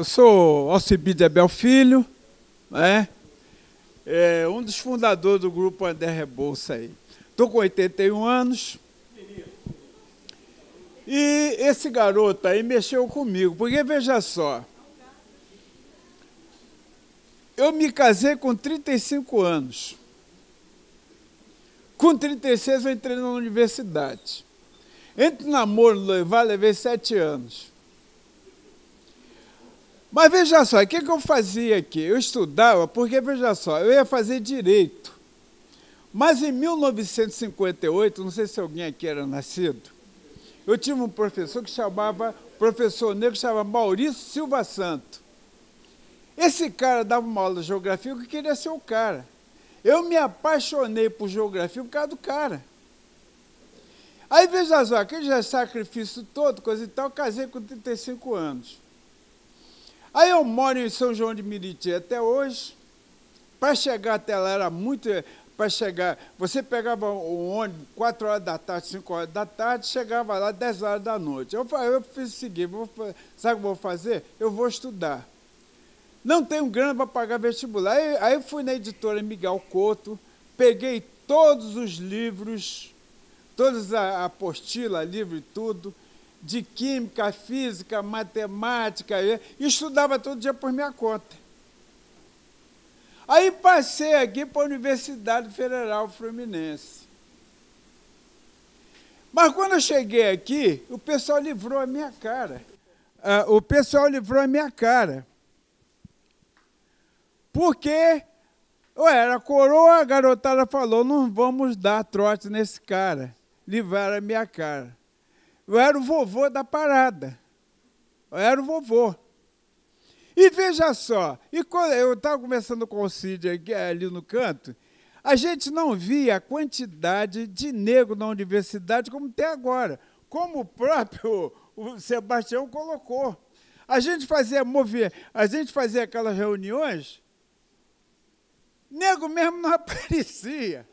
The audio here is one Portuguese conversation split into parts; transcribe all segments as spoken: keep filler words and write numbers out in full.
eu sou Alcibiades Abel Filho, né? É, um dos fundadores do grupo André Rebouça aí. Estou com oitenta e um anos. E esse garoto aí mexeu comigo, porque veja só, eu me casei com trinta e cinco anos. Com trinta e seis eu entrei na universidade. Entre namoro e noivado, levei sete anos. Mas veja só, o que, que eu fazia aqui? Eu estudava, porque veja só, eu ia fazer direito. Mas em mil novecentos e cinquenta e oito, não sei se alguém aqui era nascido, eu tive um professor que chamava, professor negro, que chamava Maurício Silva Santo. Esse cara dava uma aula de geografia, eu queria ser o cara. Eu me apaixonei por geografia por causa do cara. Aí, veja só, aquele já sacrifício todo, coisa e tal, eu casei com trinta e cinco anos. Aí eu moro em São João de Meriti até hoje. Para chegar até lá era muito... Para chegar, você pegava o ônibus quatro horas da tarde, cinco horas da tarde, chegava lá dez horas da noite. Eu, eu fiz o seguinte, vou, sabe o que eu vou fazer? Eu vou estudar. Não tenho grana para pagar vestibular. Aí, aí eu fui na editora Miguel Couto, peguei todos os livros, todas a apostila, livro e tudo, de química, física, matemática, e estudava todo dia por minha conta. Aí passei aqui para a Universidade Federal Fluminense. Mas quando eu cheguei aqui, o pessoal livrou a minha cara. Ah, o pessoal livrou a minha cara. Porque eu era coroa, a garotada falou, não vamos dar trote nesse cara. Livraram a minha cara. Eu era o vovô da parada. Eu era o vovô. E veja só, e quando eu estava conversando com o Cid aqui, ali no canto, a gente não via a quantidade de negro na universidade como tem agora, como o próprio o Sebastião colocou. A gente fazia mover, a gente fazia aquelas reuniões, negro mesmo não aparecia.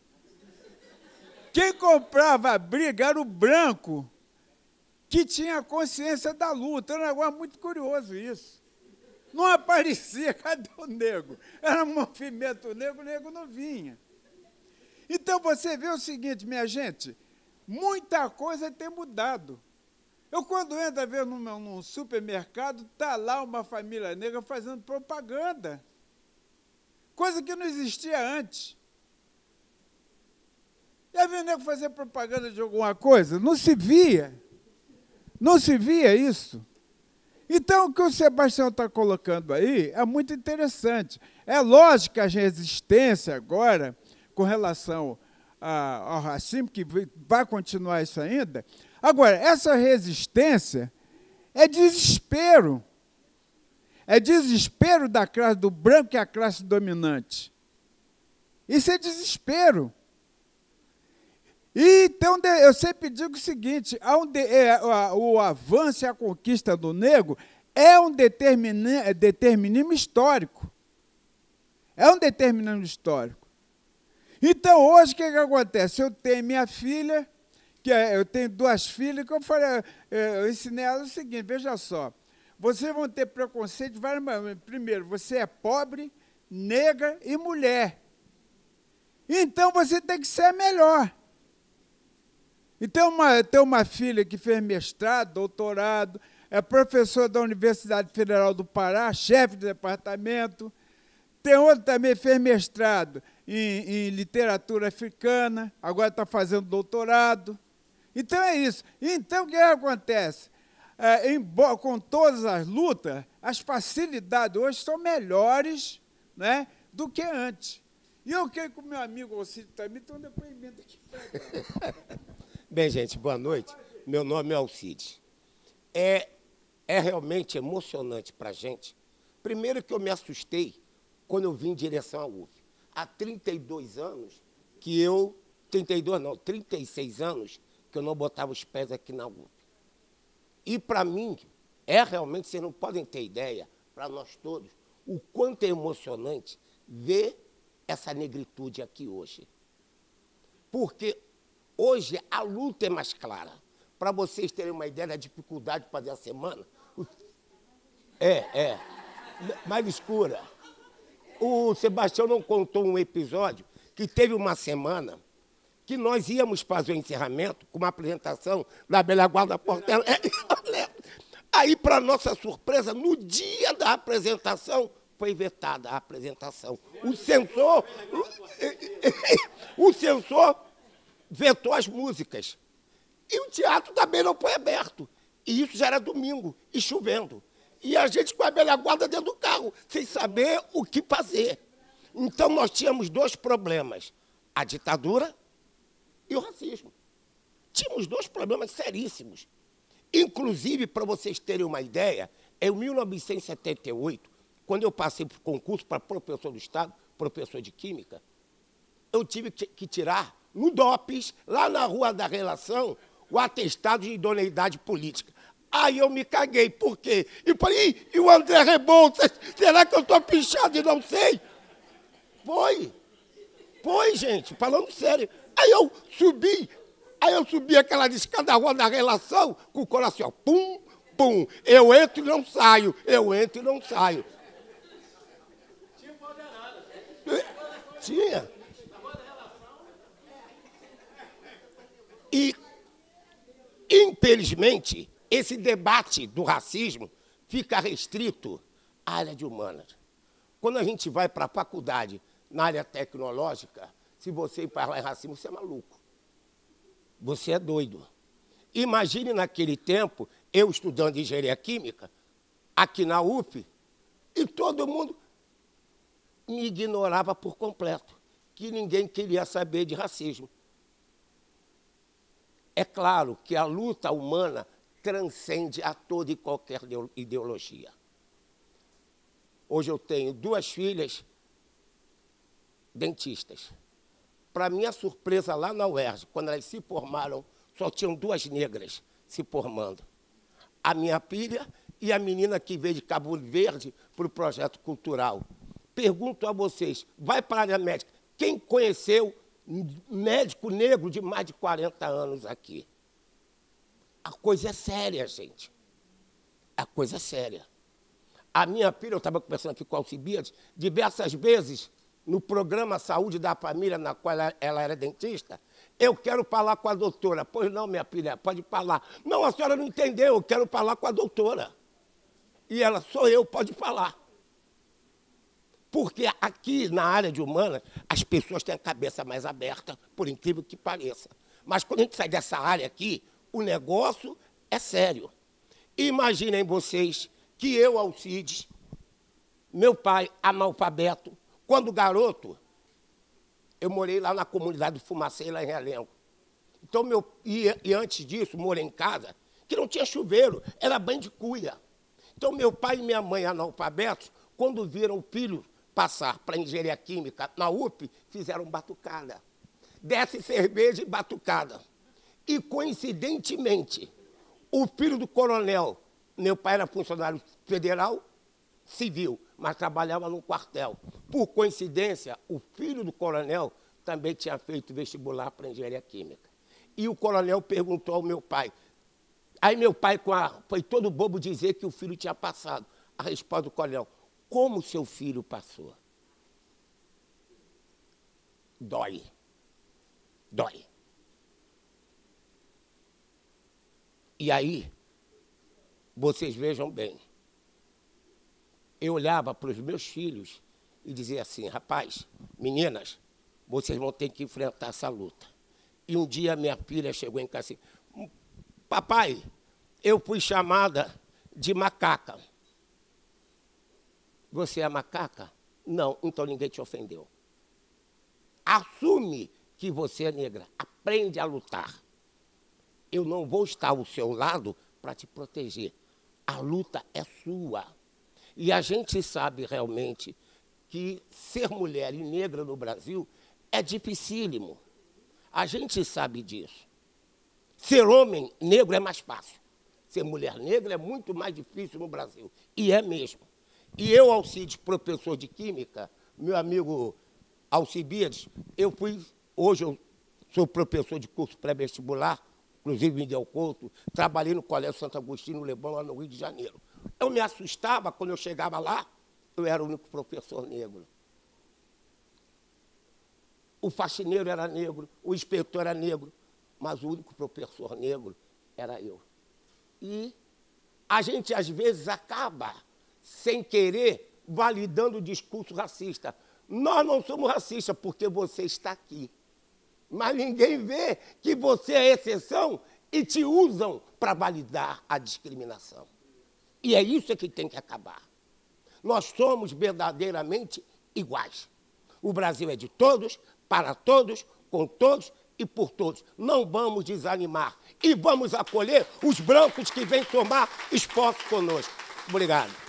Quem comprava a briga era o branco, que tinha consciência da luta. Era um negócio muito curioso isso. Não aparecia, cadê o negro? Era um movimento negro, o negro não vinha. Então, você vê o seguinte, minha gente, muita coisa tem mudado. Eu, quando entro a ver num, num supermercado, está lá uma família negra fazendo propaganda, coisa que não existia antes. Já viu o negro fazer propaganda de alguma coisa? Não se via. Não se via isso. Então, o que o Sebastião está colocando aí é muito interessante. É lógico que a resistência agora, com relação a, ao racismo, que vai continuar isso ainda. Agora, essa resistência é desespero. É desespero da classe do branco, que é a classe dominante. Isso é desespero. E, então, eu sempre digo o seguinte, há um de, é, o avanço e a conquista do negro é um determina, determinismo histórico. É um determinismo histórico. Então, hoje, o que, que acontece? Eu tenho minha filha, que é, eu tenho duas filhas, que eu, falei, eu ensinei ela o seguinte, veja só, vocês vão ter preconceito de várias maneiras. Primeiro, você é pobre, negra e mulher. Então, você tem que ser melhor. E tem uma, tem uma filha que fez mestrado, doutorado, é professora da Universidade Federal do Pará, chefe de departamento. Tem outra também que fez mestrado em, em literatura africana, agora está fazendo doutorado. Então é isso. Então o que acontece? É, embora, com todas as lutas, as facilidades hoje são melhores, né, do que antes. E eu quero que o meu amigo Alcides também tem um depoimento aqui. Bem, gente, boa noite. Meu nome é Alcides. É, é realmente emocionante para a gente. Primeiro que eu me assustei quando eu vim em direção à U F. Há trinta e dois anos que eu... trinta e dois não, trinta e seis anos que eu não botava os pés aqui na U F. E, para mim, é realmente, vocês não podem ter ideia, para nós todos, o quanto é emocionante ver essa negritude aqui hoje. Porque hoje a luta é mais clara. Para vocês terem uma ideia da dificuldade de fazer a semana, É, é. Mais escura. O Sebastião não contou um episódio que teve uma semana que nós íamos fazer o encerramento com uma apresentação da Velha Guarda Portela. É, aí, para nossa surpresa, no dia da apresentação, foi vetada a apresentação. O censor, o censor vetou as músicas. E o teatro também não foi aberto. E isso já era domingo, e chovendo. E a gente com a velha guarda dentro do carro, sem saber o que fazer. Então, nós tínhamos dois problemas: a ditadura e o racismo. Tínhamos dois problemas seríssimos. Inclusive, para vocês terem uma ideia, em mil novecentos e setenta e oito, quando eu passei para o concurso para professor do Estado, professor de Química, eu tive que tirar, no DOPS, lá na Rua da Relação, o atestado de idoneidade política. Aí eu me caguei. Por quê? E falei, e o André Rebouças? Será que eu estou pichado e não sei? Foi. Foi, gente, falando sério. Aí eu subi, aí eu subi aquela escada da Rua da Relação, com o coração, ó, pum, pum. Eu entro e não saio, eu entro e não saio. Tinha moderado. Tinha. E, infelizmente, esse debate do racismo fica restrito à área de humanas. Quando a gente vai para a faculdade, na área tecnológica, se você falar em racismo, você é maluco. Você é doido. Imagine naquele tempo, eu estudando engenharia química, aqui na U F, e todo mundo me ignorava por completo, que ninguém queria saber de racismo. É claro que a luta humana transcende a toda e qualquer ideologia. Hoje eu tenho duas filhas dentistas. Para minha surpresa, lá na U E R J, quando elas se formaram, só tinham duas negras se formando. A minha filha e a menina que veio de Cabo Verde para o projeto cultural. Pergunto a vocês, vai para a área médica, quem conheceu médico negro de mais de quarenta anos aqui? A coisa é séria, gente. A coisa é séria. A minha filha, eu estava conversando aqui com a Alcibiades, diversas vezes, no programa Saúde da Família, na qual ela, ela era dentista, eu quero falar com a doutora. Pois não, minha filha, pode falar. Não, a senhora não entendeu, eu quero falar com a doutora. E ela, sou eu, pode falar. Porque aqui, na área de humanas, as pessoas têm a cabeça mais aberta, por incrível que pareça. Mas quando a gente sai dessa área aqui, o negócio é sério. Imaginem vocês que eu, Alcides, meu pai, analfabeto, quando garoto, eu morei lá na comunidade do Fumacê, lá em Realengo. Então, meu, e, e antes disso, morei em casa, que não tinha chuveiro, era banho de cuia. Então, meu pai e minha mãe, analfabetos, quando viram o filho passar para engenharia química na U F, fizeram batucada. Desce cerveja e batucada. E, coincidentemente, o filho do coronel, meu pai era funcionário federal, civil, mas trabalhava no quartel. Por coincidência, o filho do coronel também tinha feito vestibular para engenharia química. E o coronel perguntou ao meu pai. Aí meu pai com a, foi todo bobo dizer que o filho tinha passado. A resposta do coronel, como seu filho passou? Dói. Dói. E aí, vocês vejam bem, eu olhava para os meus filhos e dizia assim, rapaz, meninas, vocês vão ter que enfrentar essa luta. E um dia minha filha chegou em casa assim, papai, eu fui chamada de macaca. Você é macaca? Não, então ninguém te ofendeu. Assume que você é negra, aprende a lutar. Eu não vou estar ao seu lado para te proteger. A luta é sua. E a gente sabe realmente que ser mulher e negra no Brasil é dificílimo. A gente sabe disso. Ser homem negro é mais fácil. Ser mulher negra é muito mais difícil no Brasil. E é mesmo. E eu, Alcides, professor de Química, meu amigo Alcibiades, eu fui, hoje eu sou professor de curso pré-vestibular, inclusive me deu couto, trabalhei no Colégio Santo Agostinho, no Leblon, lá no Rio de Janeiro. Eu me assustava quando eu chegava lá, eu era o único professor negro. O faxineiro era negro, o inspetor era negro, mas o único professor negro era eu. E a gente, às vezes, acaba, sem querer, validando o discurso racista. Nós não somos racistas porque você está aqui. Mas ninguém vê que você é exceção e te usam para validar a discriminação. E é isso que tem que acabar. Nós somos verdadeiramente iguais. O Brasil é de todos, para todos, com todos e por todos. Não vamos desanimar e vamos acolher os brancos que vêm tomar esforço conosco. Obrigado.